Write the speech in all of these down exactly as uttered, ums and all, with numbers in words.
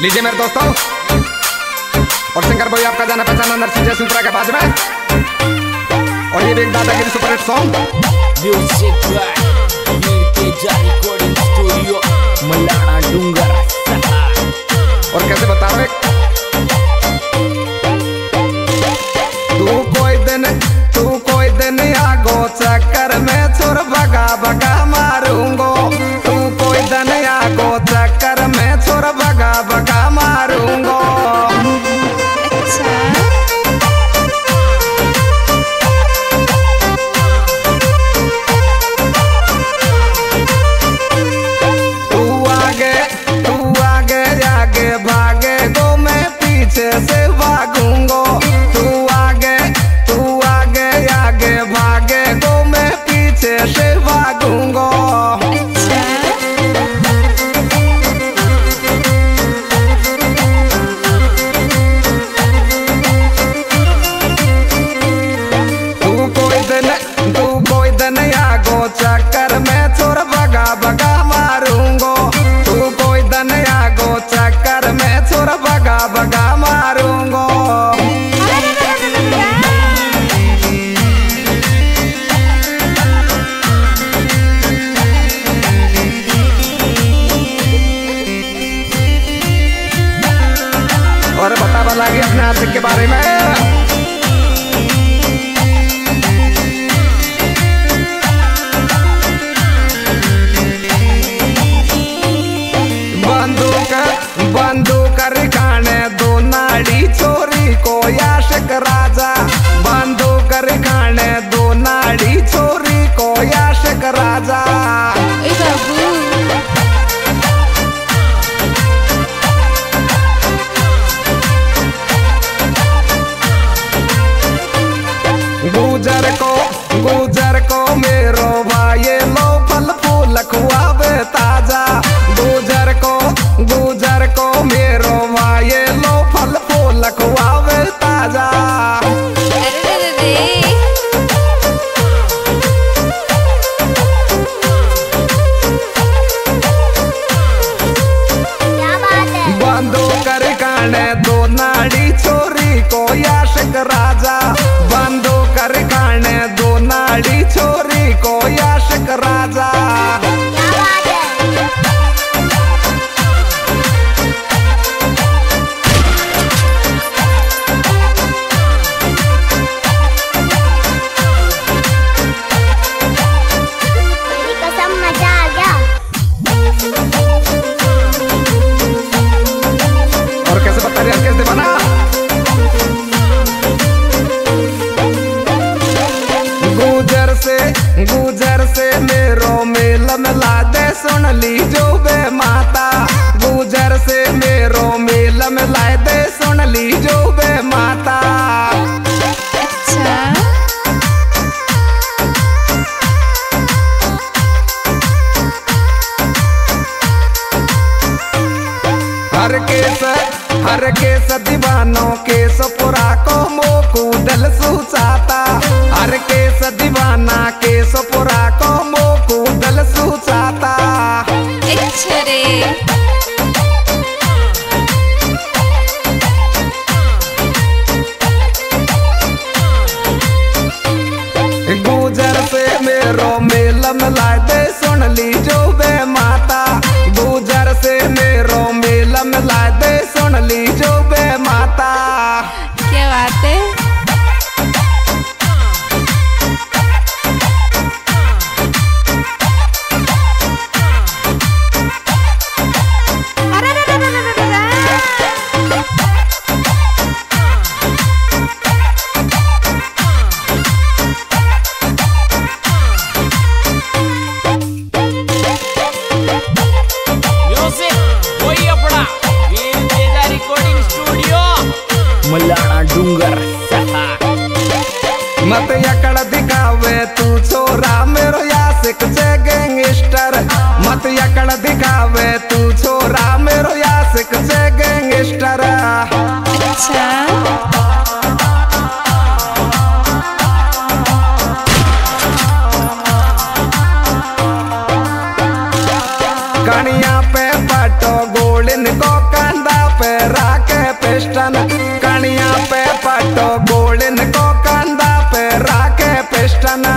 लीजिए मेरे दोस्तों, और सिंगर भाई आपका जाना पहचाना नरसिंह जयसुंतरा के बाज में, और ये भी एक दादागिरी superhit song music by Veer Teja recording studio Malana Dungar. और कैसे बता रहे तू कोई दिन तू कोई दिन आगो चक्कर में छोर भगा भगा मारूंगो, तू कोई दिन आगो चक्कर में छोर भगा भगा मारूंगो। तू आगे तू आगे आगे भागे गो, मैं पीछे से भागूंगो, तू आगे तू आगे आगे भागे गो, मैं पीछे से भागूंगो। तू कोई दिन तू कोई दिन आगो चक्कर में छोर भगा भगा मारूंगो, तू कोई दिन आगो चक्कर में छोर भगा भगा मारूंगो। और बतावा लगे अपने आशिक के बारे में। बंदूक बंदूक रिखाने दो नाड़ी छोरी को आशिक राजा, बंदूक रिखाने दो नाड़ी छोरी को आशिक राजा। गुजर को गुजर को मेरो भाई लो फल फूल खुआवे ताजा, गुजर को गुजर को मेरो भाई लो फल फूल खुआवे ताजा। बंदूक रिखाने दो नाड़ी छोरी को आशिक राजा, बंदूक रिखाने दो नाड़ी छोरी को आशिक राजा। और कैसे बता रहे कैसे बना गुजर से गुजर से मेरो मेल मिला दे सुन ली जो बे माता, गुजर से मेरो मेल मिला दे सुन ली जो बे माता। हर केस हर केस दीवानों केस पुरा को मोकू दल सुचाता, हर केस दीवाना केस पुरा को मोकू दल सुचाता। गुजर से मेरो मेल मिला दे सुन ली जो बे माता, गुजर से मेरो मेल मिला दे सुन ली जो बे माता। क्या बात है। मलाना डूंगर। मत यकड़ दिखावे तू छोरा मेरो यासिक से गैंगस्टर, मत यकड़ दिखावे तू छोरा मेरो यासिक से गैंगस्टर। अच्छा कनिया पे पटो गोलिन को कंधा पे राके पिस्टन कनिया पे पट्टो गोल्डन को कंधा पे राके पिस्टन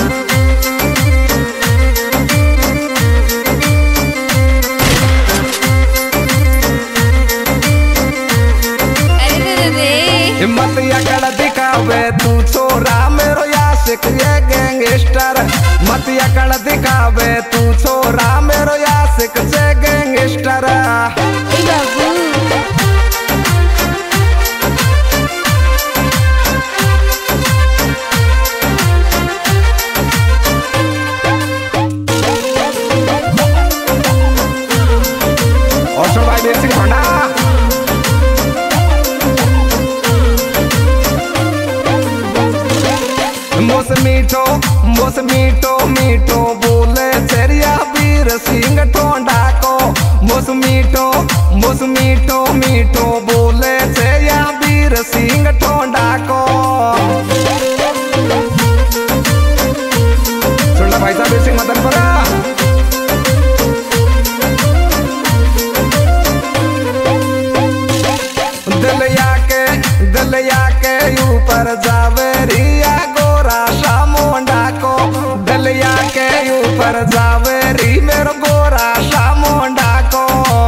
हिम्मत यकड़ दिखावे तू छोरा मेरो यासिक ये गैंगस्टर मत यकड़ दिखावे तू छोरा मेरो यासिक से गैंगस्टर और सुन भाई देव सिंह होंडा मोस मीठो मोस मीठो मीठो बोले चेरिया वीर सिंह टोंडा को मोस मीठो मोस मीठो मीठो बोले चेरिया वीर सिंह टोंडा को सुनना भाई साहब वीर सिंह मदनपुरा दलिया के दलिया के ऊपर जावे रिया गोरा शामुंडा को दलिया के ऊपर जावे री मेरो गोरा शामुंडा को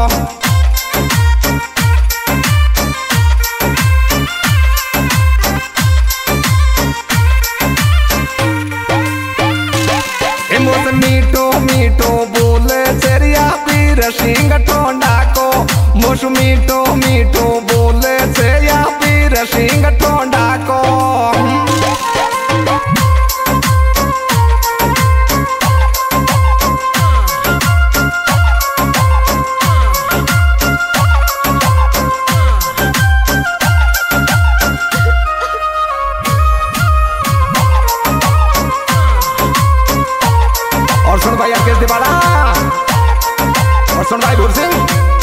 मोस मीठो मीठो बोले चेरिया वीर सिंह टोंडा को मोस मीठो मीठो बोले चेरिया वीर सिंह टोंडा को और सुन भाई अंकित दिवाड़ा और सुन भाई भूर सिंह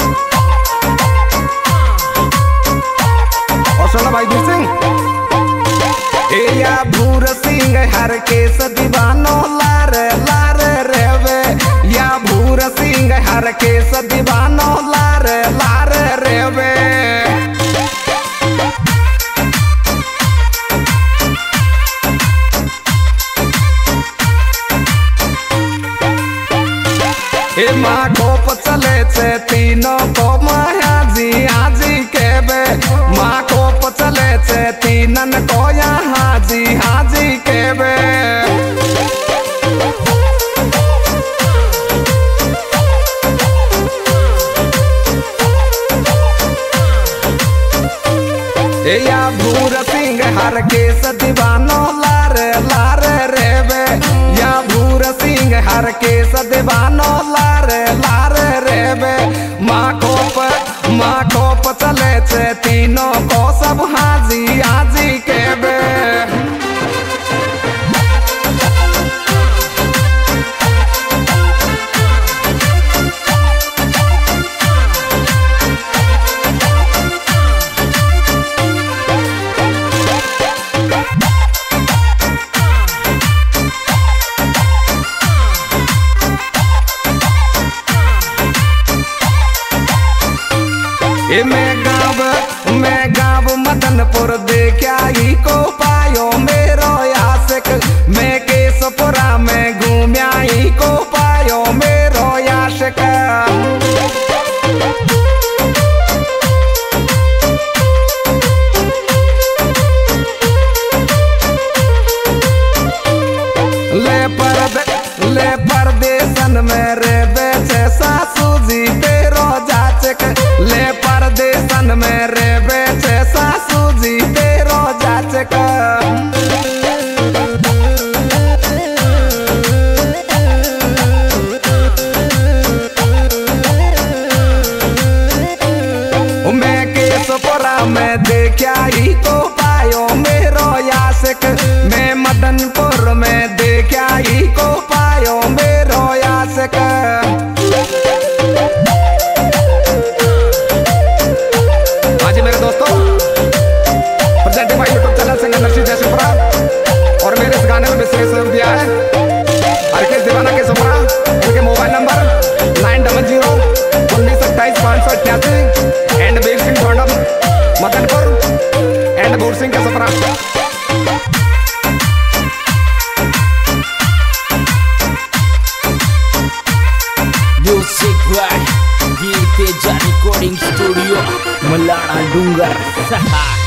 और सुन भाई भूर सिंह ए या भूर सिंह हर केस दीवानो लारे लारे रेवे या भूर सिंह हर केस दीवानो लारे लारे रेवे ए माँ को चले छे तीनों को माया जी हाजी के बे माँ को चले छे तीनन को यहाँ जी हाजी के बे ए या भूर सिंह हर केस दीवानो लारे लारे रेवे या भूर सिंह हर केस दीवानो लारे लारे रेवे माँ को माँ को चले छे तीनों को सब हाजी हाजी के बे ए मैं गाँव मैं गाँव मदनपुर देखा ही को पायो मेरो यासिक मैं केसपुरा में घूमया ही को पायो मेरो यासिक ले परदे ले परदेसन में रे बेचे सासू जी तेरो जाचक ले परदेसन में रे बेचे सासू जी तेरो जाचक है गौर सिंह के सत्रह। Music by Veer Teja recording studio Malana Dungar.